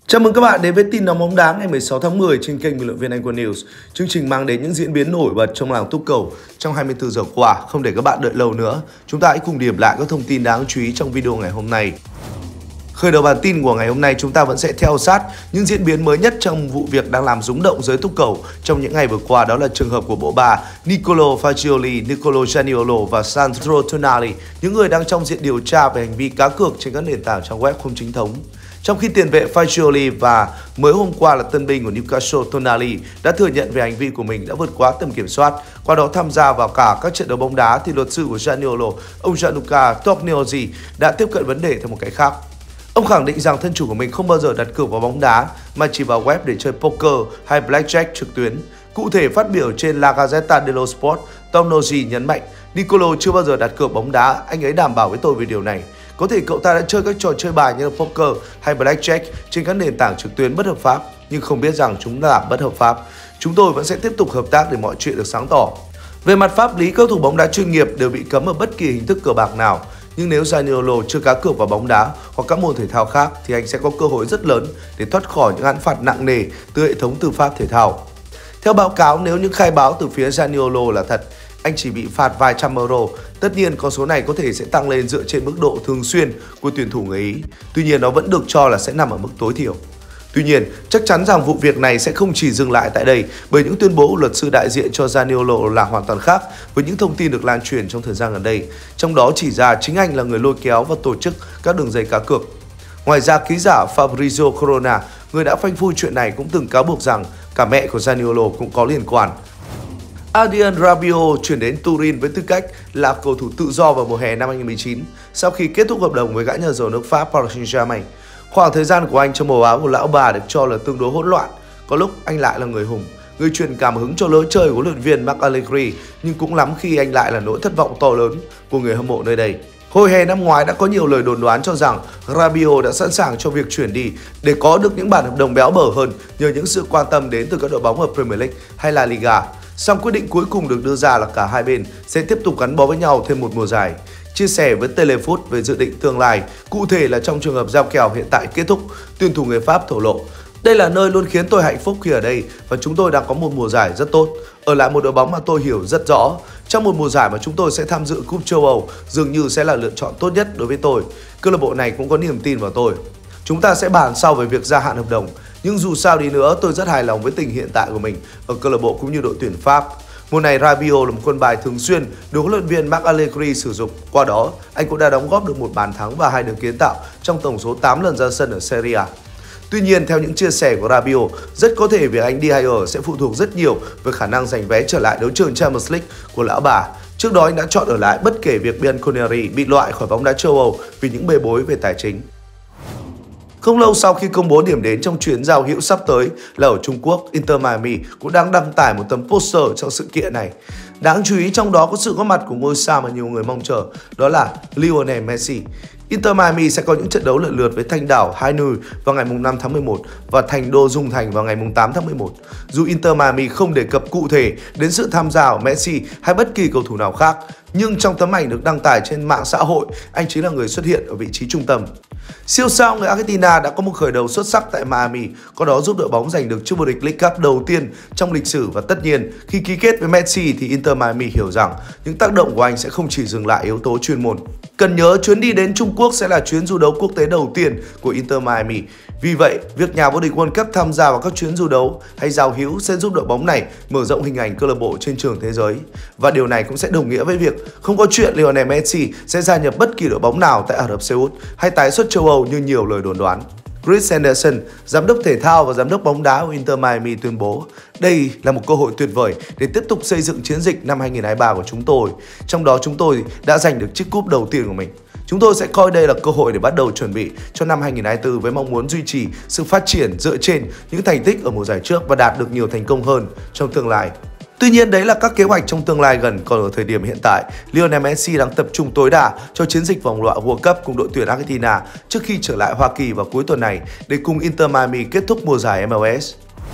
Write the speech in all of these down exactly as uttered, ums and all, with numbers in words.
Chào mừng các bạn đến với tin nóng bóng đá ngày mười sáu tháng mười trên kênh bình luận viên Anh Quân News. Chương trình mang đến những diễn biến nổi bật trong làng túc cầu trong hai mươi tư giờ qua. Không để các bạn đợi lâu nữa, chúng ta hãy cùng điểm lại các thông tin đáng chú ý trong video ngày hôm nay. Khởi đầu bản tin của ngày hôm nay, chúng ta vẫn sẽ theo sát những diễn biến mới nhất trong vụ việc đang làm rúng động giới túc cầu trong những ngày vừa qua, đó là trường hợp của bộ ba Nicolo Fagioli, Nicolo Zaniolo và Sandro Tonali, những người đang trong diện điều tra về hành vi cá cược trên các nền tảng trang web không chính thống. Trong khi tiền vệ Fagioli và mới hôm qua là tân binh của Newcastle Tonali đã thừa nhận về hành vi của mình đã vượt quá tầm kiểm soát, qua đó tham gia vào cả các trận đấu bóng đá, thì luật sư của Zaniolo, ông Gianluca Tognazzi đã tiếp cận vấn đề theo một cách khác. Ông khẳng định rằng thân chủ của mình không bao giờ đặt cược vào bóng đá mà chỉ vào web để chơi poker hay blackjack trực tuyến. Cụ thể, phát biểu trên La Gazzetta dello Sport, Tognazzi nhấn mạnh Nicolo chưa bao giờ đặt cược bóng đá, anh ấy đảm bảo với tôi về điều này. Có thể cậu ta đã chơi các trò chơi bài như là poker hay blackjack trên các nền tảng trực tuyến bất hợp pháp, nhưng không biết rằng chúng là bất hợp pháp. Chúng tôi vẫn sẽ tiếp tục hợp tác để mọi chuyện được sáng tỏ. Về mặt pháp lý, các cầu thủ bóng đá chuyên nghiệp đều bị cấm ở bất kỳ hình thức cờ bạc nào. Nhưng nếu Zaniolo chưa cá cược vào bóng đá hoặc các môn thể thao khác thì anh sẽ có cơ hội rất lớn để thoát khỏi những án phạt nặng nề từ hệ thống tư pháp thể thao. Theo báo cáo, nếu những khai báo từ phía Zaniolo là thật, anh chỉ bị phạt vài trăm euro. Tất nhiên, con số này có thể sẽ tăng lên dựa trên mức độ thường xuyên của tuyển thủ người Ý. Tuy nhiên, nó vẫn được cho là sẽ nằm ở mức tối thiểu. Tuy nhiên, chắc chắn rằng vụ việc này sẽ không chỉ dừng lại tại đây, bởi những tuyên bố của luật sư đại diện cho Zaniolo là hoàn toàn khác với những thông tin được lan truyền trong thời gian gần đây. Trong đó chỉ ra chính anh là người lôi kéo và tổ chức các đường dây cá cược. Ngoài ra, ký giả Fabrizio Corona, người đã phanh phui chuyện này, cũng từng cáo buộc rằng cả mẹ của Zaniolo cũng có liên quan. Adrien Rabiot chuyển đến Turin với tư cách là cầu thủ tự do vào mùa hè năm hai nghìn không trăm mười chín sau khi kết thúc hợp đồng với gã nhà giàu nước Pháp Paris Saint-Germain. Khoảng thời gian của anh trong màu áo của lão bà được cho là tương đối hỗn loạn. Có lúc anh lại là người hùng, người truyền cảm hứng cho lối chơi của huấn luyện viên Marc Allegri, nhưng cũng lắm khi anh lại là nỗi thất vọng to lớn của người hâm mộ nơi đây. Hồi hè năm ngoái đã có nhiều lời đồn đoán cho rằng Rabiot đã sẵn sàng cho việc chuyển đi để có được những bản hợp đồng béo bở hơn nhờ những sự quan tâm đến từ các đội bóng ở Premier League hay La Liga. Song quyết định cuối cùng được đưa ra là cả hai bên sẽ tiếp tục gắn bó với nhau thêm một mùa giải. Chia sẻ với Telefoot về dự định tương lai, cụ thể là trong trường hợp giao kèo hiện tại kết thúc, tuyển thủ người Pháp thổ lộ: "Đây là nơi luôn khiến tôi hạnh phúc khi ở đây và chúng tôi đang có một mùa giải rất tốt. Ở lại một đội bóng mà tôi hiểu rất rõ. Trong một mùa giải mà chúng tôi sẽ tham dự Cúp châu Âu dường như sẽ là lựa chọn tốt nhất đối với tôi. Câu lạc bộ này cũng có niềm tin vào tôi. Chúng ta sẽ bàn sau về việc gia hạn hợp đồng. Nhưng dù sao đi nữa, tôi rất hài lòng với tình hiện tại của mình ở câu lạc bộ cũng như đội tuyển Pháp." Mùa này, Rabiot là một quân bài thường xuyên được huấn luyện viên Marc Allegri sử dụng. Qua đó, anh cũng đã đóng góp được một bàn thắng và hai đường kiến tạo trong tổng số tám lần ra sân ở Serie A. Tuy nhiên, theo những chia sẻ của Rabiot, rất có thể việc anh đi hay ở sẽ phụ thuộc rất nhiều về khả năng giành vé trở lại đấu trường Champions League của lão bà. Trước đó, anh đã chọn ở lại bất kể việc Bianconeri bị loại khỏi bóng đá châu Âu vì những bê bối về tài chính. Không lâu sau khi công bố điểm đến trong chuyến giao hữu sắp tới là ở Trung Quốc, Inter Miami cũng đang đăng tải một tấm poster trong sự kiện này. Đáng chú ý trong đó có sự góp mặt của ngôi sao mà nhiều người mong chờ, đó là Lionel Messi. Inter Miami sẽ có những trận đấu lần lượt với Thanh đảo Hai Nui vào ngày năm tháng mười một và Thành đô Dung Thành vào ngày tám tháng mười một. Dù Inter Miami không đề cập cụ thể đến sự tham gia của Messi hay bất kỳ cầu thủ nào khác, nhưng trong tấm ảnh được đăng tải trên mạng xã hội, anh chính là người xuất hiện ở vị trí trung tâm. Siêu sao người Argentina đã có một khởi đầu xuất sắc tại Miami, có đó giúp đội bóng giành được chức vô địch League Cup đầu tiên trong lịch sử, và tất nhiên khi ký kết với Messi thì Inter Miami hiểu rằng những tác động của anh sẽ không chỉ dừng lại yếu tố chuyên môn. Cần nhớ chuyến đi đến Trung Quốc sẽ là chuyến du đấu quốc tế đầu tiên của Inter Miami. Vì vậy, việc nhà vô địch World Cup tham gia vào các chuyến du đấu hay giao hữu sẽ giúp đội bóng này mở rộng hình ảnh câu lạc bộ trên trường thế giới. Và điều này cũng sẽ đồng nghĩa với việc không có chuyện Lionel Messi sẽ gia nhập bất kỳ đội bóng nào tại Ả Rập Xê Út hay tái xuất châu Âu như nhiều lời đồn đoán. Chris Henderson, giám đốc thể thao và giám đốc bóng đá của Inter Miami tuyên bố: "Đây là một cơ hội tuyệt vời để tiếp tục xây dựng chiến dịch năm hai nghìn không trăm hai mươi ba của chúng tôi. Trong đó chúng tôi đã giành được chiếc cúp đầu tiên của mình. Chúng tôi sẽ coi đây là cơ hội để bắt đầu chuẩn bị cho năm hai nghìn không trăm hai mươi tư với mong muốn duy trì sự phát triển dựa trên những thành tích ở mùa giải trước và đạt được nhiều thành công hơn trong tương lai." Tuy nhiên, đấy là các kế hoạch trong tương lai gần, còn ở thời điểm hiện tại, Lionel Messi đang tập trung tối đa cho chiến dịch vòng loại World Cup cùng đội tuyển Argentina trước khi trở lại Hoa Kỳ vào cuối tuần này để cùng Inter Miami kết thúc mùa giải em lờ ét.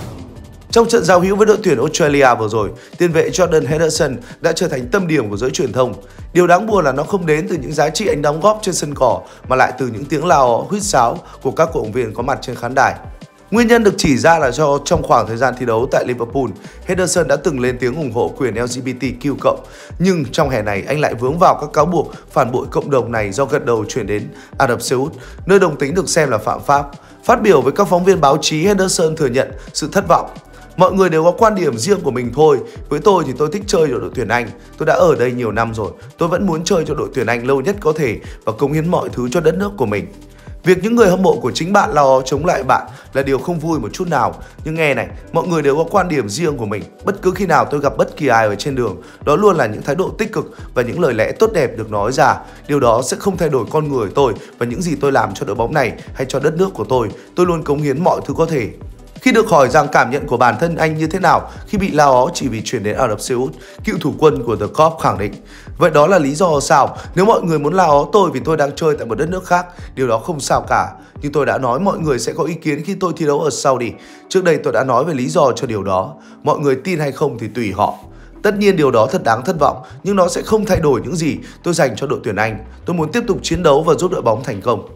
Trong trận giao hữu với đội tuyển Australia vừa rồi, tiền vệ Jordan Henderson đã trở thành tâm điểm của giới truyền thông. Điều đáng buồn là nó không đến từ những giá trị anh đóng góp trên sân cỏ mà lại từ những tiếng la ó, huýt sáo của các cổ động viên có mặt trên khán đài. Nguyên nhân được chỉ ra là do trong khoảng thời gian thi đấu tại Liverpool, Henderson đã từng lên tiếng ủng hộ quyền L G B T Q cộng, nhưng trong hè này anh lại vướng vào các cáo buộc phản bội cộng đồng này do gật đầu chuyển đến Ả Rập Xê Út, nơi đồng tính được xem là phạm pháp. Phát biểu với các phóng viên báo chí, Henderson thừa nhận sự thất vọng. Mọi người đều có quan điểm riêng của mình thôi. Với tôi thì tôi thích chơi cho đội tuyển Anh. Tôi đã ở đây nhiều năm rồi. Tôi vẫn muốn chơi cho đội tuyển Anh lâu nhất có thể và cống hiến mọi thứ cho đất nước của mình. Việc những người hâm mộ của chính bạn lao chống lại bạn là điều không vui một chút nào. Nhưng nghe này, mọi người đều có quan điểm riêng của mình. Bất cứ khi nào tôi gặp bất kỳ ai ở trên đường, đó luôn là những thái độ tích cực và những lời lẽ tốt đẹp được nói ra. Điều đó sẽ không thay đổi con người tôi và những gì tôi làm cho đội bóng này hay cho đất nước của tôi. Tôi luôn cống hiến mọi thứ có thể. Khi được hỏi rằng cảm nhận của bản thân anh như thế nào khi bị la ó chỉ vì chuyển đến Ả Rập Xê Út, cựu thủ quân của The Corp khẳng định: vậy đó là lý do sao? Nếu mọi người muốn la ó tôi vì tôi đang chơi tại một đất nước khác, điều đó không sao cả. Nhưng tôi đã nói mọi người sẽ có ý kiến khi tôi thi đấu ở Saudi. Trước đây tôi đã nói về lý do cho điều đó. Mọi người tin hay không thì tùy họ. Tất nhiên điều đó thật đáng thất vọng, nhưng nó sẽ không thay đổi những gì tôi dành cho đội tuyển Anh. Tôi muốn tiếp tục chiến đấu và giúp đội bóng thành công.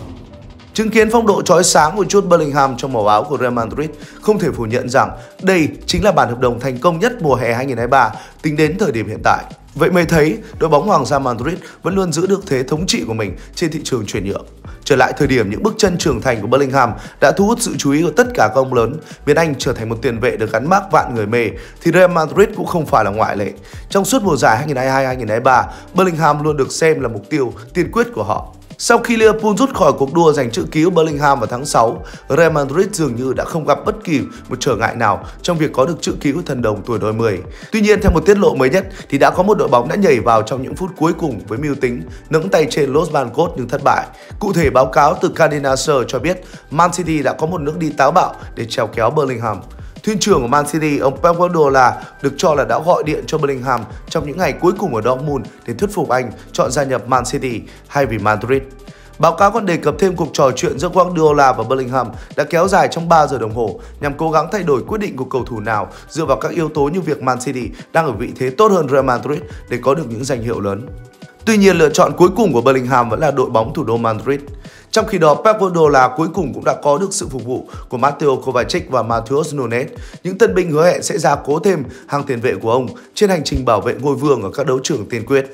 Chứng kiến phong độ chói sáng của Jude Bellingham trong màu áo của Real Madrid, không thể phủ nhận rằng đây chính là bản hợp đồng thành công nhất mùa hè hai nghìn không trăm hai mươi ba tính đến thời điểm hiện tại. Vậy mới thấy đội bóng Hoàng gia Madrid vẫn luôn giữ được thế thống trị của mình trên thị trường chuyển nhượng. Trở lại thời điểm những bước chân trưởng thành của Bellingham đã thu hút sự chú ý của tất cả các ông lớn, biến anh trở thành một tiền vệ được gắn mác vạn người mê, thì Real Madrid cũng không phải là ngoại lệ. Trong suốt mùa giải hai nghìn không trăm hai mươi hai hai nghìn không trăm hai mươi ba, Bellingham luôn được xem là mục tiêu tiên quyết của họ. Sau khi Liverpool rút khỏi cuộc đua giành chữ ký của Bellingham vào tháng sáu, Real Madrid dường như đã không gặp bất kỳ một trở ngại nào trong việc có được chữ ký của thần đồng tuổi đôi mươi. Tuy nhiên, theo một tiết lộ mới nhất, thì đã có một đội bóng đã nhảy vào trong những phút cuối cùng với mưu tính nâng tay trên Los Blancos nhưng thất bại. Cụ thể, báo cáo từ Cardinal cho biết Man City đã có một nước đi táo bạo để trèo kéo Bellingham. Thuyền trưởng của Man City, ông Pep Guardiola, được cho là đã gọi điện cho Bellingham trong những ngày cuối cùng ở Dortmund để thuyết phục anh chọn gia nhập Man City hay vì Madrid. Báo cáo còn đề cập thêm cuộc trò chuyện giữa Guardiola và Bellingham đã kéo dài trong ba giờ đồng hồ nhằm cố gắng thay đổi quyết định của cầu thủ nào dựa vào các yếu tố như việc Man City đang ở vị thế tốt hơn Real Madrid để có được những danh hiệu lớn. Tuy nhiên, lựa chọn cuối cùng của Bellingham vẫn là đội bóng thủ đô Madrid. Trong khi đó, Pep Guardiola cuối cùng cũng đã có được sự phục vụ của Mateo Kovacic và Matheus Nunes, những tân binh hứa hẹn sẽ gia cố thêm hàng tiền vệ của ông trên hành trình bảo vệ ngôi vương ở các đấu trường tiên quyết.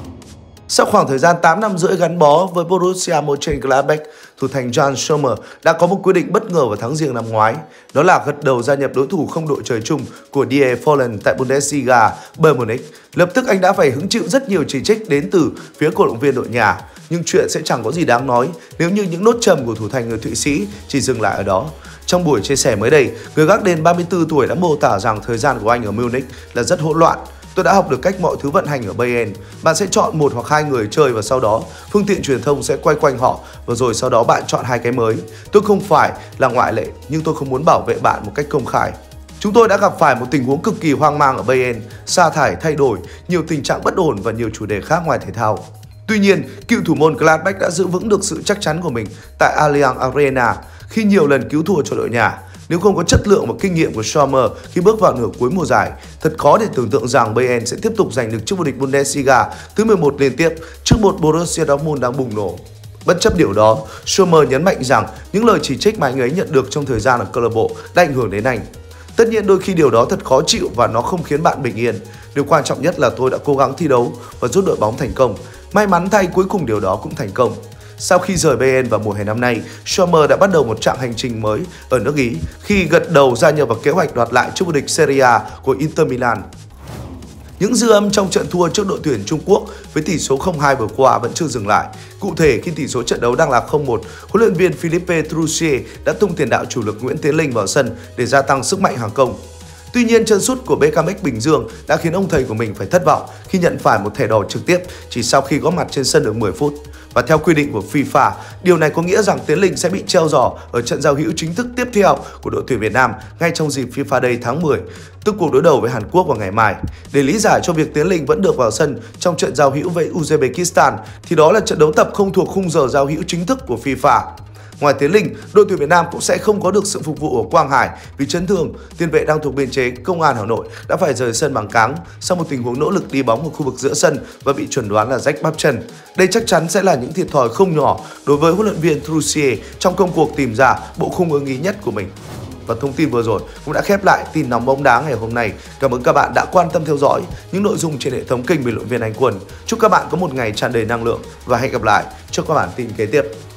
Sau khoảng thời gian tám năm rưỡi gắn bó với Borussia Mönchengladbach, thủ thành Jan Sommer đã có một quyết định bất ngờ vào tháng Giêng năm ngoái, đó là gật đầu gia nhập đối thủ không đội trời chung của Die Fohlen tại Bundesliga, Bayern Munich. Lập tức anh đã phải hứng chịu rất nhiều chỉ trích đến từ phía cổ động viên đội nhà, nhưng chuyện sẽ chẳng có gì đáng nói nếu như những nốt trầm của thủ thành người Thụy Sĩ chỉ dừng lại ở đó. Trong buổi chia sẻ mới đây, người gác đền ba mươi tư tuổi đã mô tả rằng thời gian của anh ở Munich là rất hỗn loạn. Tôi đã học được cách mọi thứ vận hành ở Bayern. Bạn sẽ chọn một hoặc hai người chơi và sau đó phương tiện truyền thông sẽ quay quanh họ và rồi sau đó bạn chọn hai cái mới. Tôi không phải là ngoại lệ nhưng tôi không muốn bảo vệ bạn một cách công khai. Chúng tôi đã gặp phải một tình huống cực kỳ hoang mang ở Bayern, sa thải, thay đổi, nhiều tình trạng bất ổn và nhiều chủ đề khác ngoài thể thao. Tuy nhiên, cựu thủ môn Gladbach đã giữ vững được sự chắc chắn của mình tại Allianz Arena khi nhiều lần cứu thua cho đội nhà. Nếu không có chất lượng và kinh nghiệm của Sommer khi bước vào nửa cuối mùa giải, thật khó để tưởng tượng rằng Bayern sẽ tiếp tục giành được chức vô địch Bundesliga thứ mười một liên tiếp trước một Borussia Dortmund đang bùng nổ. Bất chấp điều đó, Sommer nhấn mạnh rằng những lời chỉ trích mà anh ấy nhận được trong thời gian ở câu lạc bộ đã ảnh hưởng đến anh. Tất nhiên đôi khi điều đó thật khó chịu và nó không khiến bạn bình yên. Điều quan trọng nhất là tôi đã cố gắng thi đấu và giúp đội bóng thành công. May mắn thay cuối cùng điều đó cũng thành công. Sau khi rời Bayern vào mùa hè năm nay, Sommer đã bắt đầu một chặng hành trình mới ở nước Ý khi gật đầu gia nhập vào kế hoạch đoạt lại chức vô địch Serie A của Inter Milan. Những dư âm trong trận thua trước đội tuyển Trung Quốc với tỷ số không hai vừa qua vẫn chưa dừng lại. Cụ thể, khi tỷ số trận đấu đang là không một, huấn luyện viên Philippe Troussier đã tung tiền đạo chủ lực Nguyễn Tiến Linh vào sân để gia tăng sức mạnh hàng công. Tuy nhiên, chân sút của bê ca em ích Bình Dương đã khiến ông thầy của mình phải thất vọng khi nhận phải một thẻ đỏ trực tiếp chỉ sau khi góp mặt trên sân được mười phút. Và theo quy định của FIFA, điều này có nghĩa rằng Tiến Linh sẽ bị treo giò ở trận giao hữu chính thức tiếp theo của đội tuyển Việt Nam ngay trong dịp FIFA Day tháng mười, tức cuộc đối đầu với Hàn Quốc vào ngày mai. Để lý giải cho việc Tiến Linh vẫn được vào sân trong trận giao hữu với Uzbekistan, thì đó là trận đấu tập không thuộc khung giờ giao hữu chính thức của FIFA. Ngoài Tiến Linh, đội tuyển Việt Nam cũng sẽ không có được sự phục vụ của Quang Hải vì chấn thương. Tiền vệ đang thuộc biên chế Công an Hà Nội đã phải rời sân bằng cáng sau một tình huống nỗ lực đi bóng ở khu vực giữa sân và bị chuẩn đoán là rách bắp chân. Đây chắc chắn sẽ là những thiệt thòi không nhỏ đối với huấn luyện viên Trussier trong công cuộc tìm ra bộ khung ưng ý nhất của mình. Và thông tin vừa rồi cũng đã khép lại tin nóng bóng đá ngày hôm nay. Cảm ơn các bạn đã quan tâm theo dõi những nội dung trên hệ thống kênh bình luận viên Anh Quân. Chúc các bạn có một ngày tràn đầy năng lượng và hẹn gặp lại trong các bản tin kế tiếp.